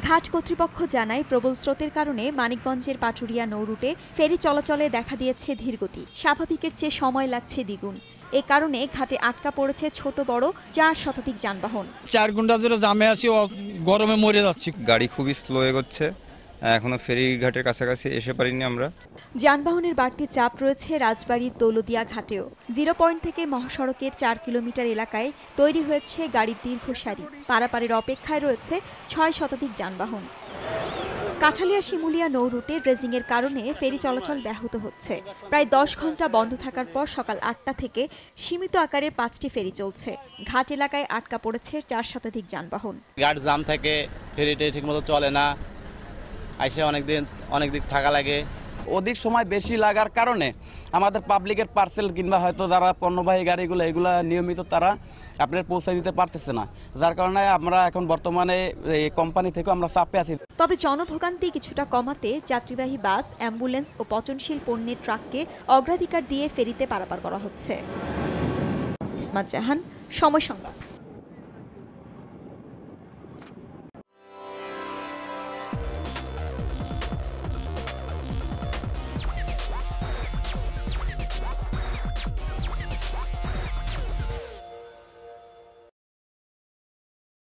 ঘাট কর্তৃপক্ষ জানায়, প্রবল স্রোতের কারণে মানিকগঞ্জের পাটুরিয়া নৌ রুটে ফেরি চলাচলে দেখা দিয়েছে ধীরগতি। স্বাভাবিকের চেয়ে সময় লাগছে দ্বিগুণ। এ কারণে ঘাটে আটকা পড়েছে ছোট বড় 4 শতাধিক যানবাহন। 4 ঘন্টা ধরে জামে আছি, গরমে মরে যাচ্ছি। গাড়ি খুবই স্লো এগোচ্ছে, এখনো ফেরি ঘাটের কাছাকাছি এসে পারিনি আমরা। যানবাহনের বাড়তি চাপ রয়েছে রাজবাড়ির দৌলদিয়া ঘাটেও। 0 পয়েন্ট থেকে মহাসড়কের 4 কিলোমিটার এলাকায় তৈরি হয়েছে গাড়ির দীর্ঘ সারি। পারাপারের অপেক্ষায় রয়েছে 6 শতাধিক যানবাহন। কাঠালিয়া শিমুলিয়া নৌ রুটে ড্রেজিংয়ের কারণে ফেরি চলাচল ব্যাহত হচ্ছে। প্রায় 10 ঘন্টা বন্ধ থাকার পর সকাল 8টা থেকে সীমিত আকারে 5টি ফেরি চলছে। ঘাট এলাকায় আটকা পড়েছে 4 শতাধিক যানবাহন। ঘাট জাম থাকে, ফেরিতে ঠিকমতো চলে না, আইসে অনেক দিক থাকা লাগে। অধিক সময় বেশি লাগার কারণে আমাদের পাবলিকের পার্সেল কিংবা হয়তো যারা পণ্যবাহী গাড়িগুলো এগুলা নিয়মিত তারা আপনার পৌঁছে দিতে পারতেছে না, যার কারণে আমরা এখন বর্তমানে এই কোম্পানি থেকে আমরা চাপে আছি। তবে জনভোগান্তি কিছুটা কমাতে যাত্রীবাহী বাস, অ্যাম্বুলেন্স ও পচনশীল পণ্যের ট্রাককে অগ্রাধিকার দিয়ে ফেরিতে পারাপার করা হচ্ছে। ইসমাত জাহান, সময় সংবাদ।